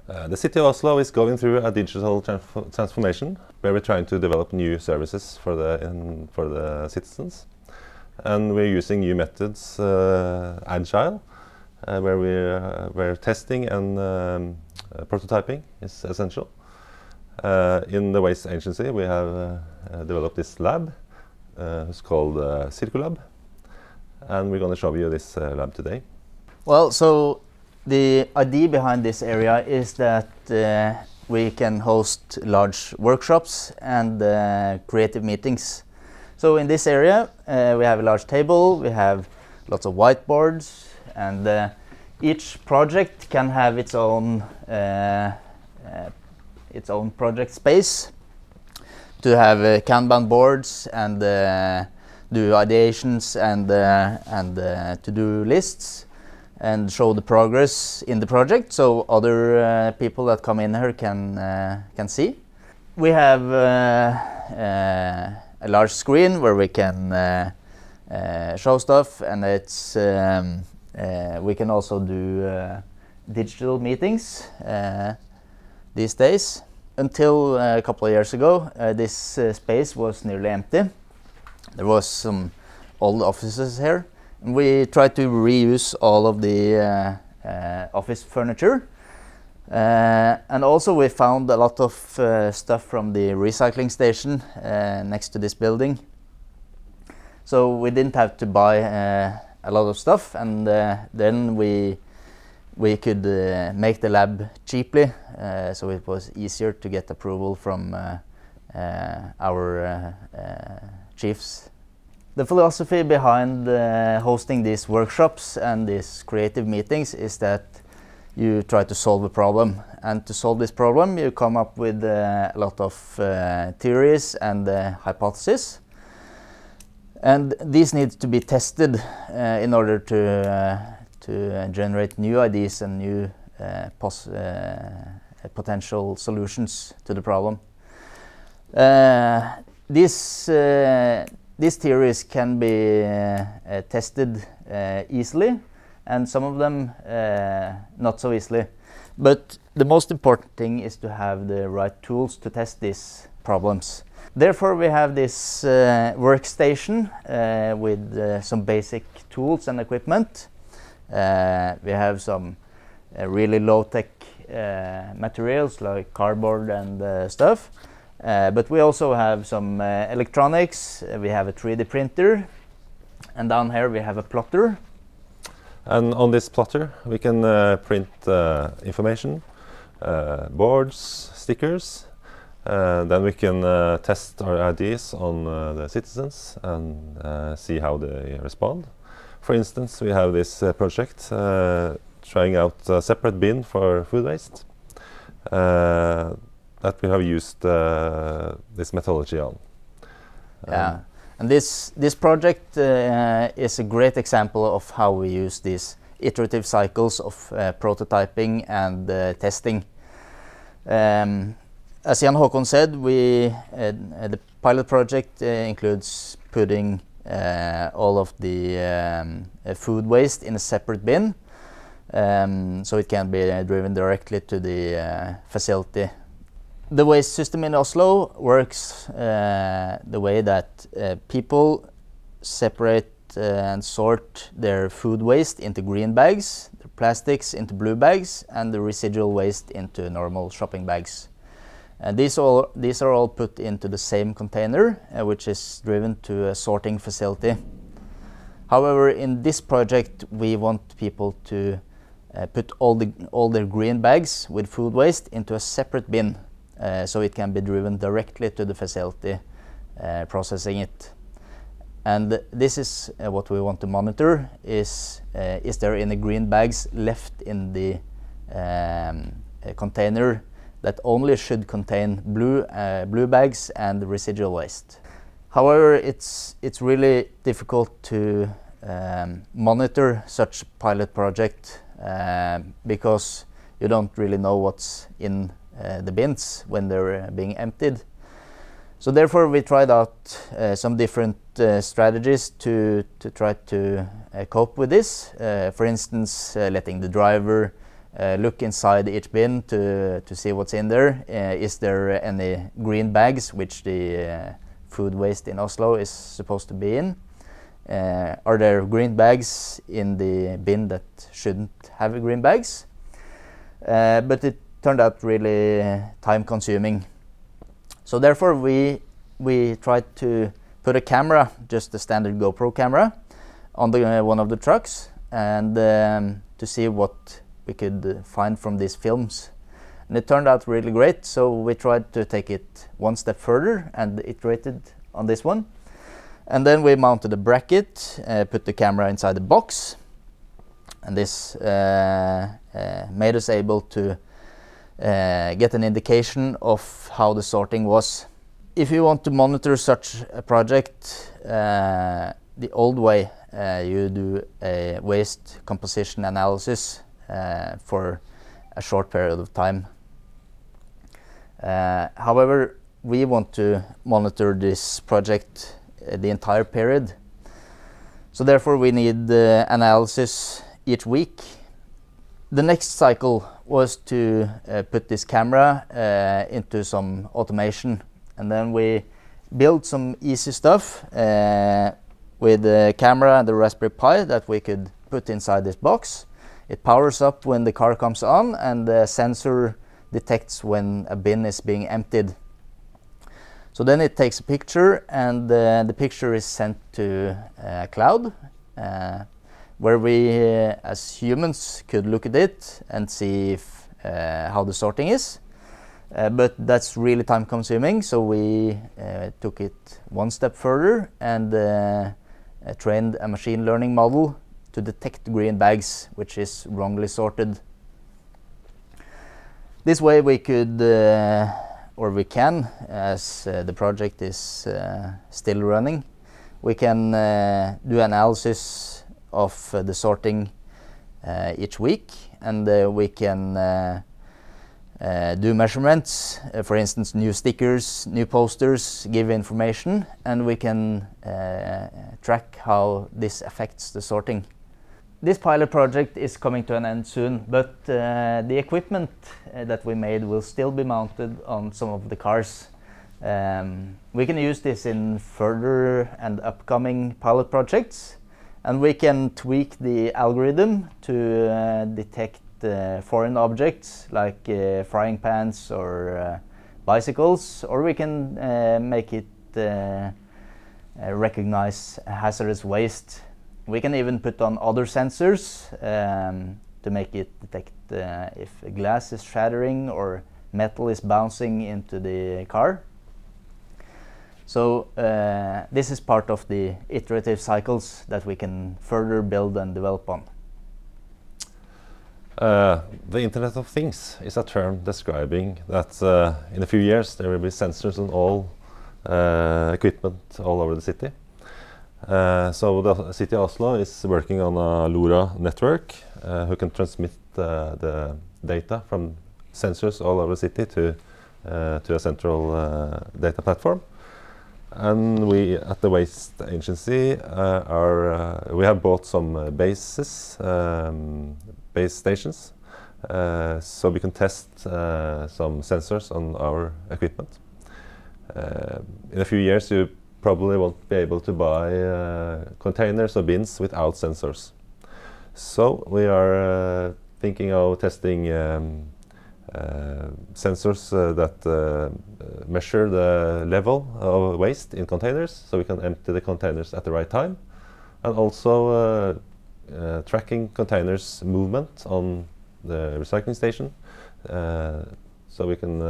The city of Oslo is going through a digital transformation where we're trying to develop new services for the citizens. And we're using new methods, agile, where testing and prototyping is essential. In the Waste Agency we have developed this lab. It's called Circulab. And we're going to show you this lab today. Well, so the idea behind this area is that we can host large workshops and creative meetings. So in this area we have a large table, we have lots of whiteboards, and each project can have its own project space to have Kanban boards and do ideations and to-do lists and show the progress in the project, so other people that come in here can see. We have a large screen where we can show stuff, and it's we can also do digital meetings these days. Until a couple of years ago, this space was nearly empty. There was some old offices here. We tried to reuse all of the office furniture, and also we found a lot of stuff from the recycling station next to this building. So we didn't have to buy a lot of stuff, and then we could make the lab cheaply, so it was easier to get approval from our chiefs. The philosophy behind hosting these workshops and these creative meetings is that you try to solve a problem, and to solve this problem you come up with a lot of theories and hypotheses, and these need to be tested in order to generate new ideas and new potential solutions to the problem. These theories can be tested easily, and some of them not so easily. But the most important thing is to have the right tools to test these problems. Therefore, we have this workstation with some basic tools and equipment. We have some really low-tech materials like cardboard and stuff. But we also have some electronics. We have a 3D printer, and down here we have a plotter. And on this plotter we can print information, boards, stickers. Then we can test our ideas on the citizens and see how they respond. For instance, we have this project trying out a separate bin for food waste that we have used this methodology on. Yeah, and this project is a great example of how we use these iterative cycles of prototyping and testing. As Jan Håkon said, the pilot project includes putting all of the food waste in a separate bin, so it can be driven directly to the facility. The waste system in Oslo works the way that people separate and sort their food waste into green bags, the plastics into blue bags, and the residual waste into normal shopping bags. And these are all put into the same container, which is driven to a sorting facility. However, in this project we want people to put all their green bags with food waste into a separate bin, so it can be driven directly to the facility processing it. And this is what we want to monitor: is there any green bags left in the container that only should contain blue bags and residual waste. However, it's really difficult to monitor such a pilot project because you don't really know what's in the bins when they're being emptied. So therefore we tried out some different strategies to try to cope with this. For instance, letting the driver look inside each bin to see what's in there. Is there any green bags, which the food waste in Oslo is supposed to be in? Are there green bags in the bin that shouldn't have green bags? But it turned out really time consuming. So therefore we tried to put a camera, just a standard GoPro camera, on one of the trucks, and to see what we could find from these films. And it turned out really great, so we tried to take it one step further and iterated on this one. And then we mounted a bracket, put the camera inside the box, and this made us able to get an indication of how the sorting was. If you want to monitor such a project the old way, you do a waste composition analysis for a short period of time. However, we want to monitor this project the entire period. So therefore we need analysis each week. The next cycle was to put this camera into some automation, and then we built some easy stuff with the camera and the Raspberry Pi that we could put inside this box. It powers up when the car comes on, and the sensor detects when a bin is being emptied. So then it takes a picture, and the picture is sent to a cloud where we as humans could look at it and see if, how the sorting is. But that's really time consuming, so we took it one step further and trained a machine learning model to detect green bags, which is wrongly sorted. This way we could, or we can, as the project is still running, we can do analysis of the sorting each week, and we can do measurements, for instance new stickers, new posters, give information, and we can track how this affects the sorting. This pilot project is coming to an end soon, but the equipment that we made will still be mounted on some of the cars. We can use this in further and upcoming pilot projects, and we can tweak the algorithm to detect foreign objects like frying pans or bicycles, or we can make it recognize hazardous waste. We can even put on other sensors to make it detect if glass is shattering or metal is bouncing into the car. So this is part of the iterative cycles that we can further build and develop on. The Internet of Things is a term describing that in a few years there will be sensors on all equipment all over the city. So the city of Oslo is working on a LoRa network who can transmit the data from sensors all over the city to a central data platform. And we at the Waste Agency we have bought some base stations so we can test some sensors on our equipment. In a few years you probably won't be able to buy containers or bins without sensors. So we are thinking of testing sensors that measure the level of waste in containers, so we can empty the containers at the right time, and also tracking containers movement on the recycling station, so we can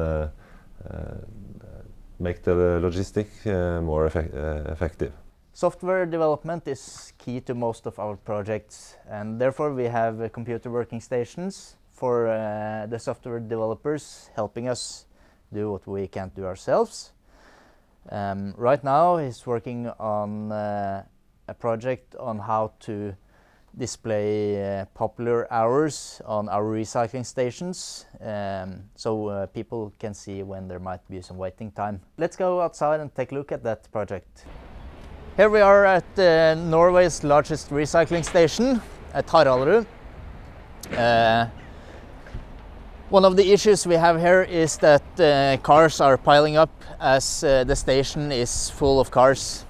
make the logistics more effective. Software development is key to most of our projects, and therefore we have computer working stations for the software developers, helping us do what we can't do ourselves. Right now he's working on a project on how to display popular hours on our recycling stations, so people can see when there might be some waiting time. Let's go outside and take a look at that project. Here we are at Norway's largest recycling station at Haraldrud. One of the issues we have here is that cars are piling up as the station is full of cars.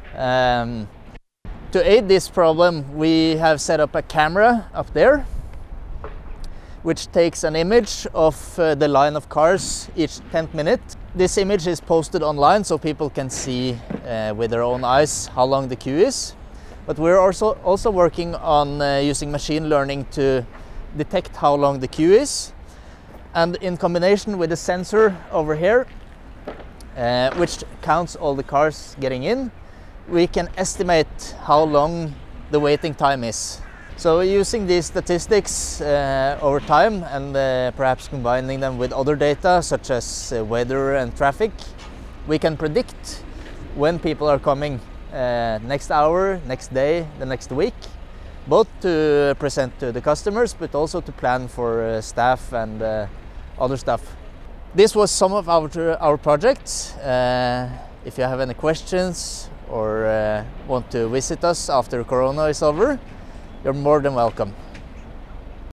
To aid this problem, we have set up a camera up there which takes an image of the line of cars each 10th minute. This image is posted online so people can see with their own eyes how long the queue is. But we're also working on using machine learning to detect how long the queue is. And in combination with the sensor over here, which counts all the cars getting in, we can estimate how long the waiting time is. So using these statistics over time and perhaps combining them with other data such as weather and traffic, we can predict when people are coming next hour, next day, the next week, both to present to the customers but also to plan for staff and other stuff. This was some of our projects. If you have any questions or want to visit us after Corona is over, you're more than welcome.